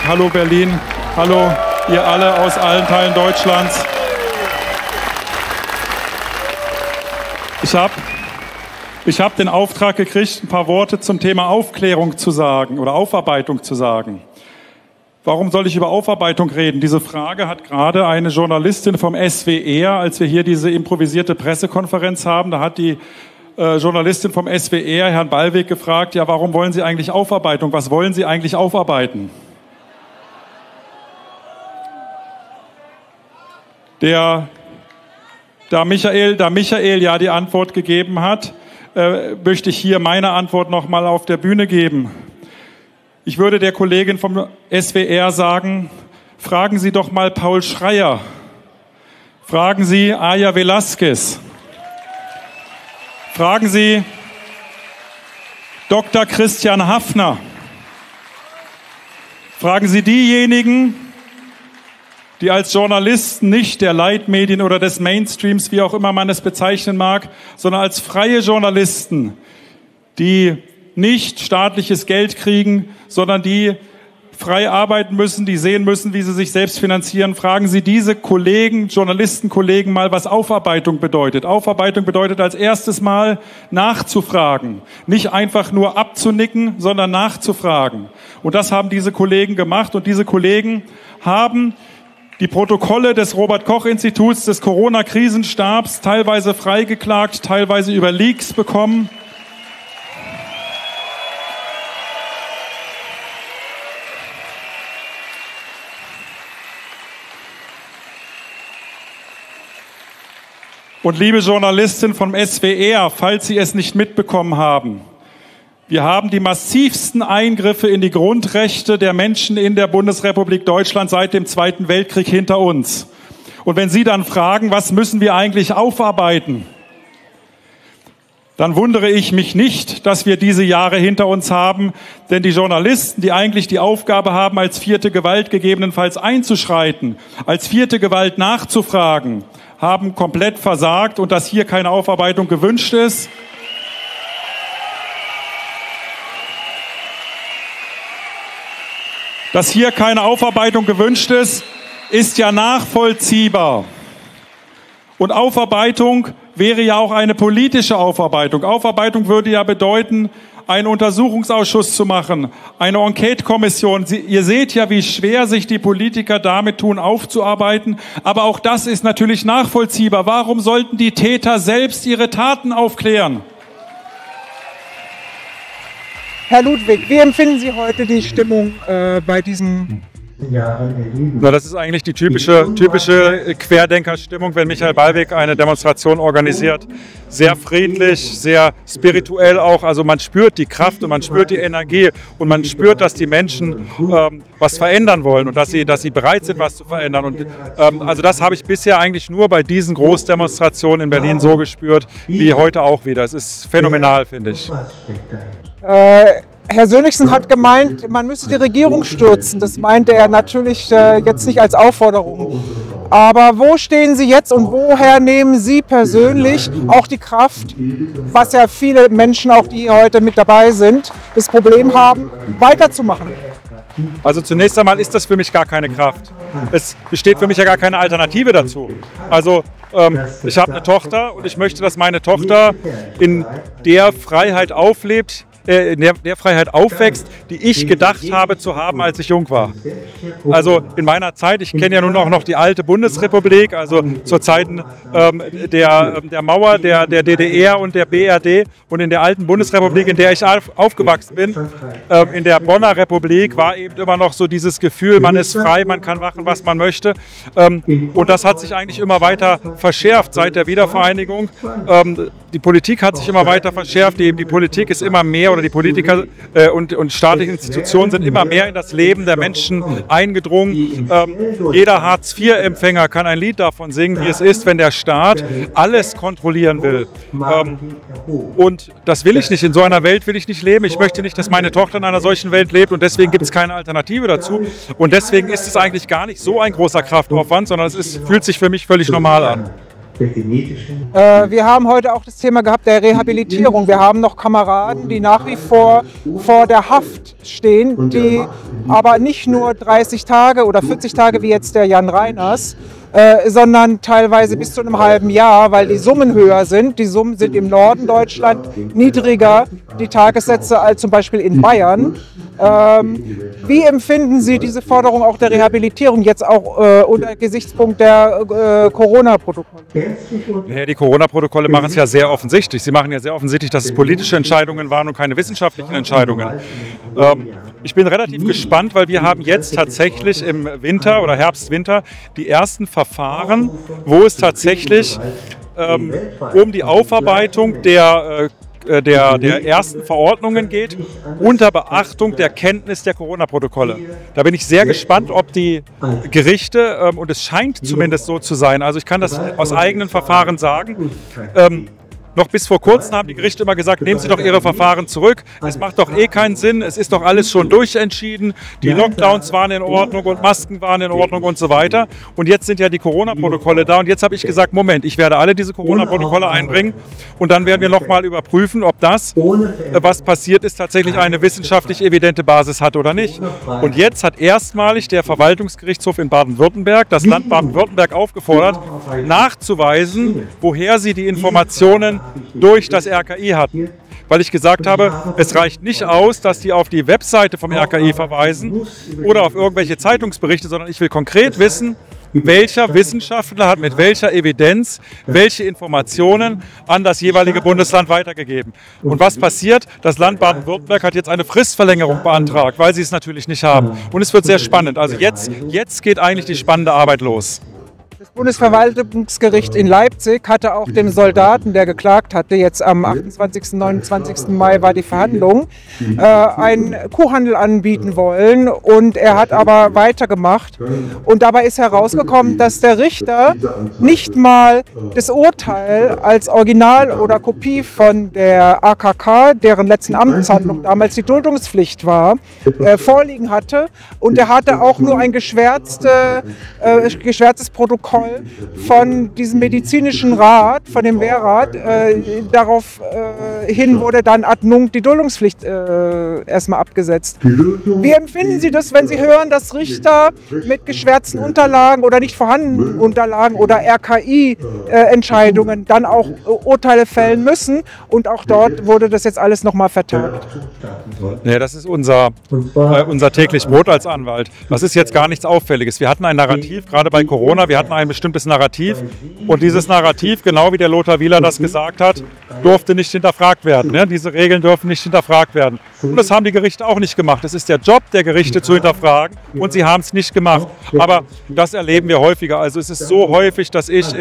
hallo Berlin, hallo ihr alle aus allen Teilen Deutschlands. Ich hab den Auftrag gekriegt, ein paar Worte zum Thema Aufklärung zu sagen oder Aufarbeitung zu sagen. Warum soll ich über Aufarbeitung reden? Diese Frage hat gerade eine Journalistin vom SWR, als wir hier diese improvisierte Pressekonferenz haben, da hat die Journalistin vom SWR, Herrn Ballweg, gefragt, ja, warum wollen Sie eigentlich Aufarbeitung? Was wollen Sie eigentlich aufarbeiten? Da Michael ja die Antwort gegeben hat, möchte ich hier meine Antwort nochmal auf der Bühne geben. Ich würde der Kollegin vom SWR sagen, fragen Sie doch mal Paul Schreier, fragen Sie Aya Velasquez, fragen Sie Dr. Christian Haffner, fragen Sie diejenigen, die als Journalisten nicht der Leitmedien oder des Mainstreams, wie auch immer man es bezeichnen mag, sondern als freie Journalisten, die nicht staatliches Geld kriegen, sondern die frei arbeiten müssen, die sehen müssen, wie sie sich selbst finanzieren. Fragen Sie diese Kollegen, Journalistenkollegen mal, was Aufarbeitung bedeutet. Aufarbeitung bedeutet als erstes Mal nachzufragen. Nicht einfach nur abzunicken, sondern nachzufragen. Und das haben diese Kollegen gemacht und diese Kollegen haben die Protokolle des Robert-Koch-Instituts, des Corona-Krisenstabs teilweise freigeklagt, teilweise über Leaks bekommen. Und liebe Journalistin vom SWR, falls Sie es nicht mitbekommen haben, wir haben die massivsten Eingriffe in die Grundrechte der Menschen in der Bundesrepublik Deutschland seit dem Zweiten Weltkrieg hinter uns. Und wenn Sie dann fragen, was müssen wir eigentlich aufarbeiten, dann wundere ich mich nicht, dass wir diese Jahre hinter uns haben, denn die Journalisten, die eigentlich die Aufgabe haben, als vierte Gewalt gegebenenfalls einzuschreiten, als vierte Gewalt nachzufragen, haben komplett versagt und dass hier keine Aufarbeitung gewünscht ist. Dass hier keine Aufarbeitung gewünscht ist, ist ja nachvollziehbar. Und Aufarbeitung wäre ja auch eine politische Aufarbeitung. Aufarbeitung würde ja bedeuten, einen Untersuchungsausschuss zu machen, eine Enquete-Kommission. Ihr seht ja, wie schwer sich die Politiker damit tun, aufzuarbeiten. Aber auch das ist natürlich nachvollziehbar. Warum sollten die Täter selbst ihre Taten aufklären? Herr Ludwig, wie empfinden Sie heute die Stimmung bei diesem... Na, das ist eigentlich die typische Querdenkerstimmung, wenn Michael Ballweg eine Demonstration organisiert. Sehr friedlich, sehr spirituell auch. Also man spürt die Kraft und man spürt die Energie und man spürt, dass die Menschen was verändern wollen und dass sie bereit sind, was zu verändern. Und also das habe ich bisher eigentlich nur bei diesen Großdemonstrationen in Berlin so gespürt, wie heute auch wieder. Es ist phänomenal, finde ich. Herr Sönnigsen hat gemeint, man müsse die Regierung stürzen. Das meinte er natürlich jetzt nicht als Aufforderung. Aber wo stehen Sie jetzt und woher nehmen Sie persönlich auch die Kraft, was ja viele Menschen, auch die heute mit dabei sind, das Problem haben, weiterzumachen? Also zunächst einmal ist das für mich gar keine Kraft. Es besteht für mich ja gar keine Alternative dazu. Also ich habe eine Tochter und ich möchte, dass meine Tochter in der Freiheit auflebt, in der Freiheit aufwächst, die ich gedacht habe zu haben, als ich jung war. Also in meiner Zeit, ich kenne ja nun auch noch die alte Bundesrepublik, also zur Zeiten der Mauer, der DDR und der BRD und in der alten Bundesrepublik, in der ich aufgewachsen bin, in der Bonner Republik war eben immer noch so dieses Gefühl, man ist frei, man kann machen, was man möchte. Und das hat sich eigentlich immer weiter verschärft seit der Wiedervereinigung. Die Politik hat sich immer weiter verschärft, die Politik ist immer mehr oder die Politiker und staatliche Institutionen sind immer mehr in das Leben der Menschen eingedrungen. Jeder Hartz-IV-Empfänger kann ein Lied davon singen, wie es ist, wenn der Staat alles kontrollieren will. Und das will ich nicht. In so einer Welt will ich nicht leben. Ich möchte nicht, dass meine Tochter in einer solchen Welt lebt und deswegen gibt es keine Alternative dazu. Und deswegen ist es eigentlich gar nicht so ein großer Kraftaufwand, sondern es fühlt sich für mich völlig normal an. Wir haben heute auch das Thema gehabt der Rehabilitierung. Wir haben noch Kameraden, die nach wie vor der Haft stehen, die aber nicht nur 30 Tage oder 40 Tage wie jetzt der Jan Reiners, sondern teilweise bis zu einem halben Jahr, weil die Summen höher sind. Die Summen sind im Norden Deutschland niedriger, die Tagessätze als zum Beispiel in Bayern. Wie empfinden Sie diese Forderung auch der Rehabilitierung jetzt auch unter Gesichtspunkt der Corona-Protokolle? Ja, die Corona-Protokolle machen es ja sehr offensichtlich. Sie machen ja sehr offensichtlich, dass es politische Entscheidungen waren und keine wissenschaftlichen Entscheidungen. Ich bin relativ gespannt, weil wir haben jetzt tatsächlich im Winter oder Herbst-Winter die ersten Verfahren, wo es tatsächlich um die Aufarbeitung der ersten Verordnungen geht, unter Beachtung der Kenntnis der Corona-Protokolle. Da bin ich sehr gespannt, ob die Gerichte, und es scheint zumindest so zu sein, also ich kann das aus eigenen Verfahren sagen, noch bis vor kurzem haben die Gerichte immer gesagt, nehmen Sie doch Ihre Verfahren zurück, es macht doch eh keinen Sinn, es ist doch alles schon durchentschieden, die Lockdowns waren in Ordnung und Masken waren in Ordnung und so weiter. Und jetzt sind ja die Corona-Protokolle da und jetzt habe ich gesagt, Moment, ich werde alle diese Corona-Protokolle einbringen und dann werden wir nochmal überprüfen, ob das, was passiert ist, tatsächlich eine wissenschaftlich evidente Basis hat oder nicht. Und jetzt hat erstmalig der Verwaltungsgerichtshof in Baden-Württemberg das Land Baden-Württemberg aufgefordert, nachzuweisen, woher sie die Informationen durch das RKI hatten. Weil ich gesagt habe, es reicht nicht aus, dass die auf die Webseite vom RKI verweisen oder auf irgendwelche Zeitungsberichte, sondern ich will konkret wissen, welcher Wissenschaftler hat mit welcher Evidenz welche Informationen an das jeweilige Bundesland weitergegeben. Und was passiert? Das Land Baden-Württemberg hat jetzt eine Fristverlängerung beantragt, weil sie es natürlich nicht haben. Und es wird sehr spannend. Also jetzt geht eigentlich die spannende Arbeit los. Das Bundesverwaltungsgericht in Leipzig hatte auch dem Soldaten, der geklagt hatte, jetzt am 28. 29. Mai war die Verhandlung, einen Kuhhandel anbieten wollen und er hat aber weitergemacht. Und dabei ist herausgekommen, dass der Richter nicht mal das Urteil als Original oder Kopie von der AKK, deren letzten Amtshandlung damals die Duldungspflicht war, vorliegen hatte. Und er hatte auch nur ein geschwärztes Protokoll von diesem medizinischen Rat, von dem Wehrrat. Daraufhin wurde dann ad nunc die Duldungspflicht erstmal abgesetzt. Wie empfinden Sie das, wenn Sie hören, dass Richter mit geschwärzten Unterlagen oder nicht vorhandenen Unterlagen oder RKI-Entscheidungen dann auch Urteile fällen müssen? Und auch dort wurde das jetzt alles nochmal vertagt. Ja, das ist unser täglich Brot als Anwalt. Das ist jetzt gar nichts Auffälliges. Wir hatten ein Narrativ, gerade bei Corona, wir hatten ein bestimmtes Narrativ und dieses Narrativ, genau wie der Lothar Wieler das gesagt hat, durfte nicht hinterfragt werden. Ne? Diese Regeln dürfen nicht hinterfragt werden. Und das haben die Gerichte auch nicht gemacht. Es ist der Job der Gerichte zu hinterfragen und sie haben es nicht gemacht. Aber das erleben wir häufiger. Also es ist so häufig, dass ich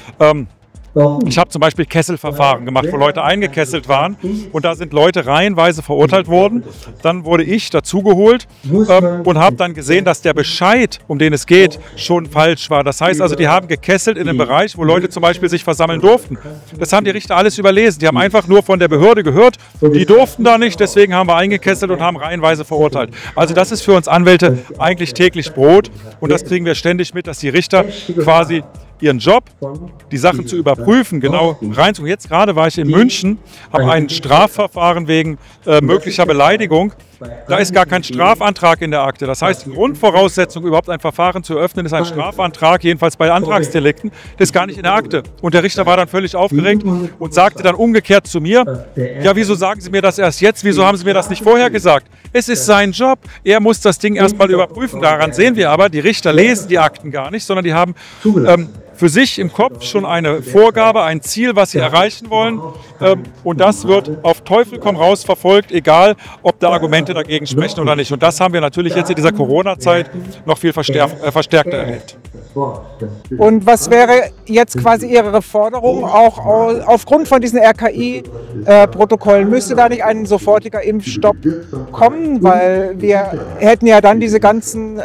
ich habe zum Beispiel Kesselverfahren gemacht, wo Leute eingekesselt waren und da sind Leute reihenweise verurteilt worden. Dann wurde ich dazugeholt und habe dann gesehen, dass der Bescheid, um den es geht, schon falsch war. Das heißt also, die haben gekesselt in einem Bereich, wo Leute zum Beispiel sich versammeln durften. Das haben die Richter alles überlesen. Die haben einfach nur von der Behörde gehört, die durften da nicht, deswegen haben wir eingekesselt und haben reihenweise verurteilt. Also das ist für uns Anwälte eigentlich täglich Brot und das kriegen wir ständig mit, dass die Richter quasi ihren Job, die Sachen zu überprüfen, genau reinzuholen. Jetzt gerade war ich in München, habe ein Strafverfahren wegen möglicher Beleidigung. Da ist gar kein Strafantrag in der Akte. Das heißt, die Grundvoraussetzung, überhaupt ein Verfahren zu eröffnen, ist ein Strafantrag, jedenfalls bei Antragsdelikten. Das ist gar nicht in der Akte. Und der Richter war dann völlig aufgeregt und sagte dann umgekehrt zu mir, ja, wieso sagen Sie mir das erst jetzt? Wieso haben Sie mir das nicht vorher gesagt? Es ist sein Job. Er muss das Ding erstmal überprüfen. Daran sehen wir aber, die Richter lesen die Akten gar nicht, sondern die haben für sich im Kopf schon eine Vorgabe, ein Ziel, was sie erreichen wollen. Und das wird auf Teufel komm raus verfolgt, egal ob da Argumente dagegen sprechen oder nicht. Und das haben wir natürlich jetzt in dieser Corona-Zeit noch viel verstärkter erlebt. Und was wäre jetzt quasi Ihre Forderung, auch aufgrund von diesen RKI-Protokollen? Müsste da nicht ein sofortiger Impfstopp kommen? Weil wir hätten ja dann diese ganzen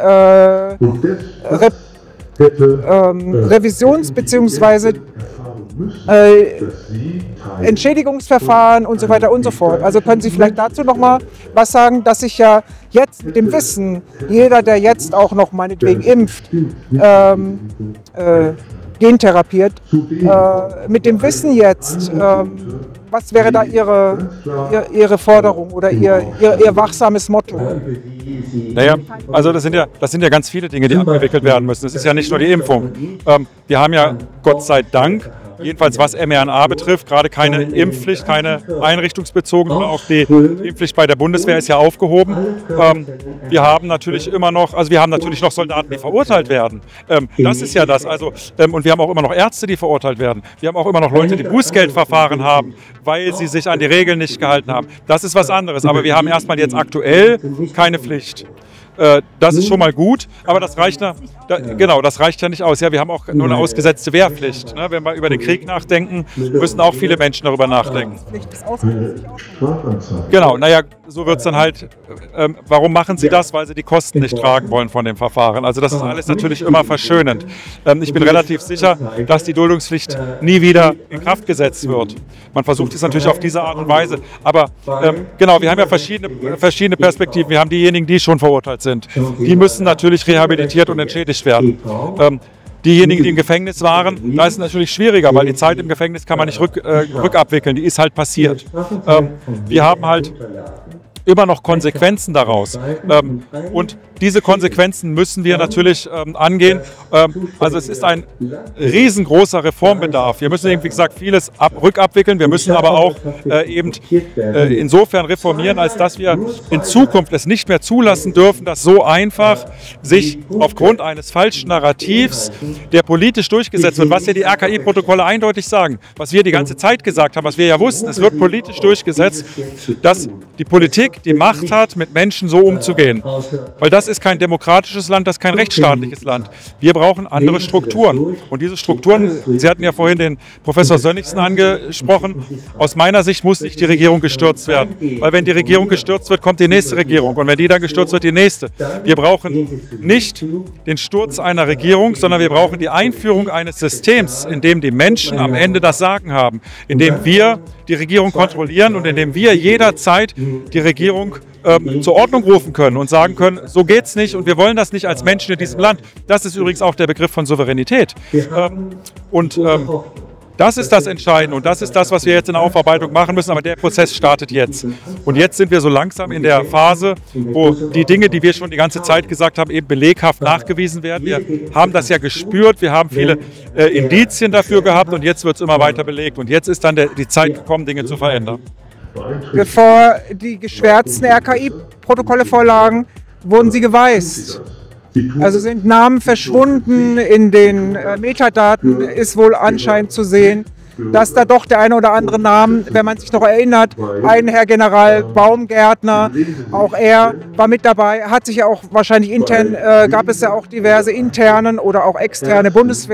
Revisions- bzw. Entschädigungsverfahren und so weiter und so fort. Also können Sie vielleicht dazu noch mal was sagen, dass sich ja jetzt mit dem Wissen, jeder, der jetzt auch noch meinetwegen impft, gentherapiert. Mit dem Wissen jetzt, was wäre da Ihre Forderung oder Ihr wachsames Motto? Naja, also das sind ja ganz viele Dinge, die abgewickelt werden müssen. Es ist ja nicht nur die Impfung. Wir haben ja Gott sei Dank, jedenfalls was mRNA betrifft, gerade keine Impfpflicht, keine einrichtungsbezogene, oder auch die Impfpflicht bei der Bundeswehr ist ja aufgehoben. Wir haben natürlich noch Soldaten, die verurteilt werden. Das ist ja das. Also, und wir haben auch immer noch Ärzte, die verurteilt werden. Wir haben auch immer noch Leute, die Bußgeldverfahren haben, weil sie sich an die Regeln nicht gehalten haben. Das ist was anderes. Aber wir haben erstmal jetzt aktuell keine Pflicht. Das ist schon mal gut, aber das reicht ja nicht aus. Ja, wir haben auch nur eine ausgesetzte Wehrpflicht. Ne? Wenn wir über den Krieg nachdenken, müssen auch viele Menschen darüber nachdenken. Genau, naja, so wird es dann halt. Warum machen sie das? Weil sie die Kosten nicht tragen wollen von dem Verfahren. Also das ist alles natürlich immer verschönend. Ich bin relativ sicher, dass die Duldungspflicht nie wieder in Kraft gesetzt wird. Man versucht es natürlich auf diese Art und Weise. Aber genau, wir haben ja verschiedene Perspektiven. Wir haben diejenigen, die schon verurteilt sind. Die müssen natürlich rehabilitiert und entschädigt werden. Diejenigen, die im Gefängnis waren, da ist es natürlich schwieriger, weil die Zeit im Gefängnis kann man nicht rückabwickeln, die ist halt passiert. Wir haben halt immer noch Konsequenzen daraus. Und diese Konsequenzen müssen wir natürlich angehen. Also es ist ein riesengroßer Reformbedarf. Wir müssen, wie gesagt, vieles rückabwickeln. Wir müssen aber auch insofern reformieren, als dass wir in Zukunft es nicht mehr zulassen dürfen, dass so einfach sich aufgrund eines falschen Narrativs, der politisch durchgesetzt wird, was ja die RKI-Protokolle eindeutig sagen, was wir die ganze Zeit gesagt haben, was wir ja wussten, es wird politisch durchgesetzt, dass die Politik die Macht hat, mit Menschen so umzugehen. Weil das ist kein demokratisches Land, das ist kein rechtsstaatliches Land. Wir brauchen andere Strukturen. Und diese Strukturen, Sie hatten ja vorhin den Professor Sönnigsen angesprochen, aus meiner Sicht muss nicht die Regierung gestürzt werden. Weil wenn die Regierung gestürzt wird, kommt die nächste Regierung. Und wenn die dann gestürzt wird, die nächste. Wir brauchen nicht den Sturz einer Regierung, sondern wir brauchen die Einführung eines Systems, in dem die Menschen am Ende das Sagen haben. In dem wir die Regierung kontrollieren und in dem wir jederzeit die Regierung zur Ordnung rufen können und sagen können, so geht's nicht und wir wollen das nicht als Menschen in diesem Land. Das ist übrigens auch der Begriff von Souveränität. Das ist das Entscheidende und das ist das, was wir jetzt in der Aufarbeitung machen müssen, aber der Prozess startet jetzt. Und jetzt sind wir so langsam in der Phase, wo die Dinge, die wir schon die ganze Zeit gesagt haben, eben beleghaft nachgewiesen werden. Wir haben das ja gespürt, wir haben viele Indizien dafür gehabt und jetzt wird es immer weiter belegt. Und jetzt ist dann die Zeit gekommen, Dinge zu verändern. Bevor die geschwärzten RKI-Protokolle vorlagen, wurden sie geweißt. Also sind Namen verschwunden, in den Metadaten ist wohl anscheinend zu sehen, dass da doch der eine oder andere Name, wenn man sich noch erinnert, ein Herr General Baumgärtner, auch er war mit dabei, hat sich ja auch wahrscheinlich intern, gab es ja auch diverse internen oder auch externe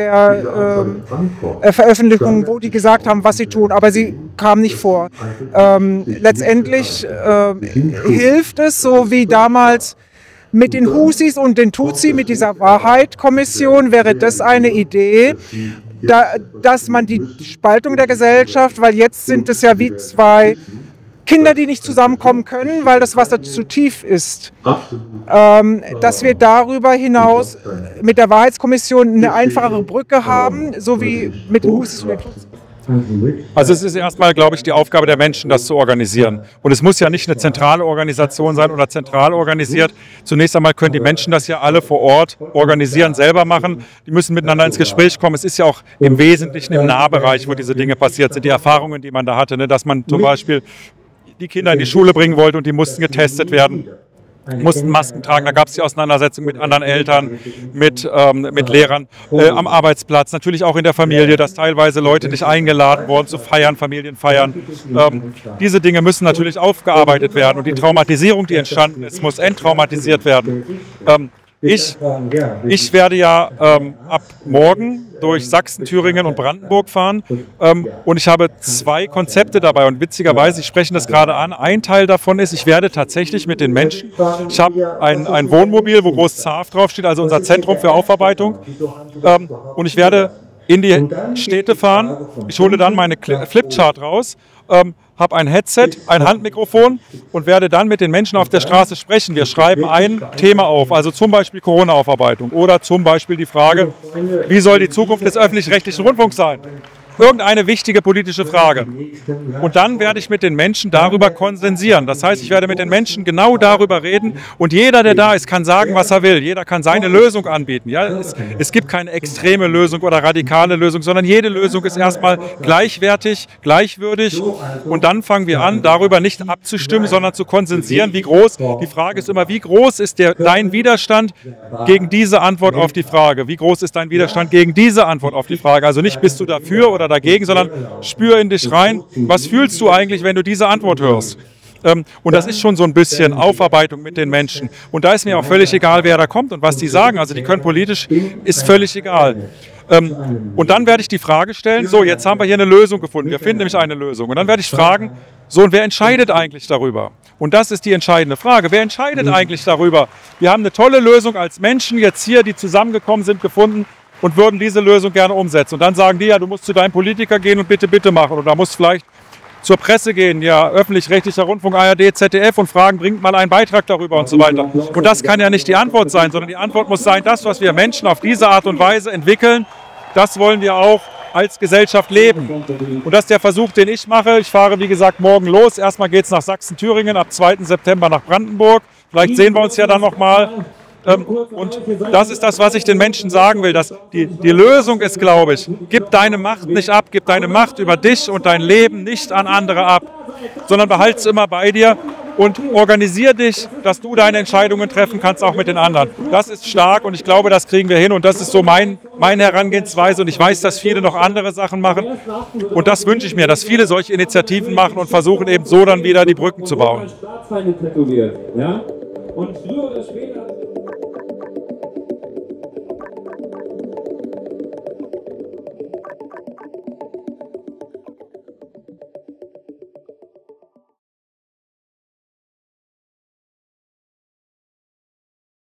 Bundeswehr-Veröffentlichungen, wo die gesagt haben, was sie tun, aber sie kamen nicht vor. Letztendlich hilft es, so wie damals mit den Husis und den Tutsi, mit dieser Wahrheit-Kommission, wäre das eine Idee, dass man die Spaltung der Gesellschaft, weil jetzt sind es ja wie zwei Kinder, die nicht zusammenkommen können, weil das Wasser zu tief ist, dass wir darüber hinaus mit der Wahrheitskommission eine einfachere Brücke haben, so wie mit den Husis und den Tutsi. Also es ist erstmal, glaube ich, die Aufgabe der Menschen, das zu organisieren. Und es muss ja nicht eine zentrale Organisation sein oder zentral organisiert. Zunächst einmal können die Menschen das ja alle vor Ort organisieren, selber machen. Die müssen miteinander ins Gespräch kommen. Es ist ja auch im Wesentlichen im Nahbereich, wo diese Dinge passiert sind. Die Erfahrungen, die man da hatte, ne? Dass man zum Beispiel die Kinder in die Schule bringen wollte und die mussten getestet werden. Mussten Masken tragen, da gab es die Auseinandersetzung mit anderen Eltern, mit Lehrern, am Arbeitsplatz, natürlich auch in der Familie, dass teilweise Leute nicht eingeladen wurden zu Feiern, Familienfeiern. Diese Dinge müssen natürlich aufgearbeitet werden und die Traumatisierung, die entstanden ist, muss enttraumatisiert werden. Ich werde ja ab morgen durch Sachsen, Thüringen und Brandenburg fahren und ich habe 2 Konzepte dabei und witzigerweise, ich spreche das gerade an, ein Teil davon ist, ich werde tatsächlich mit den Menschen, ich habe ein Wohnmobil, wo groß ZAF draufsteht, also unser Zentrum für Aufarbeitung und ich werde in die Städte fahren. Ich hole dann meine Flipchart raus, habe ein Headset, ein Handmikrofon und werde dann mit den Menschen auf der Straße sprechen. Wir schreiben ein Thema auf, also zum Beispiel Corona-Aufarbeitung oder zum Beispiel die Frage, wie soll die Zukunft des öffentlich-rechtlichen Rundfunks sein? Irgendeine wichtige politische Frage. Und dann werde ich mit den Menschen darüber konsensieren. Das heißt, ich werde mit den Menschen genau darüber reden und jeder, der da ist, kann sagen, was er will. Jeder kann seine Lösung anbieten. Ja, es gibt keine extreme Lösung oder radikale Lösung, sondern jede Lösung ist erstmal gleichwertig, gleichwürdig und dann fangen wir an, darüber nicht abzustimmen, sondern zu konsensieren, wie groß. Die Frage ist immer, wie groß ist dein Widerstand gegen diese Antwort auf die Frage? Wie groß ist dein Widerstand gegen diese Antwort auf die Frage? Also nicht bist du dafür oder dagegen, sondern spür in dich rein, was fühlst du eigentlich, wenn du diese Antwort hörst? Und das ist schon so ein bisschen Aufarbeitung mit den Menschen. Und da ist mir auch völlig egal, wer da kommt und was die sagen. Also die können politisch, ist völlig egal. Und dann werde ich die Frage stellen, so, jetzt haben wir hier eine Lösung gefunden. Wir finden nämlich eine Lösung. Und dann werde ich fragen, so, und wer entscheidet eigentlich darüber? Und das ist die entscheidende Frage. Wer entscheidet eigentlich darüber? Wir haben eine tolle Lösung als Menschen jetzt hier, die zusammengekommen sind, gefunden und würden diese Lösung gerne umsetzen. Und dann sagen die, ja, du musst zu deinem Politiker gehen und bitte, bitte machen. Oder musst vielleicht zur Presse gehen, ja, öffentlich-rechtlicher Rundfunk, ARD, ZDF und fragen, bringt mal einen Beitrag darüber und so weiter. Und das kann ja nicht die Antwort sein, sondern die Antwort muss sein, das, was wir Menschen auf diese Art und Weise entwickeln, das wollen wir auch als Gesellschaft leben. Und das ist der Versuch, den ich mache. Ich fahre, wie gesagt, morgen los. Erstmal geht es nach Sachsen-Thüringen, ab 2. September nach Brandenburg. Vielleicht sehen wir uns ja dann nochmal. Und das ist das, was ich den Menschen sagen will. Dass die Lösung ist, glaube ich, gib deine Macht nicht ab, gib deine Macht über dich und dein Leben nicht an andere ab, sondern behalte es immer bei dir und organisiere dich, dass du deine Entscheidungen treffen kannst, auch mit den anderen. Das ist stark und ich glaube, das kriegen wir hin und das ist so meine Herangehensweise und ich weiß, dass viele noch andere Sachen machen und das wünsche ich mir, dass viele solche Initiativen machen und versuchen eben so dann wieder die Brücken zu bauen. Und früher oder später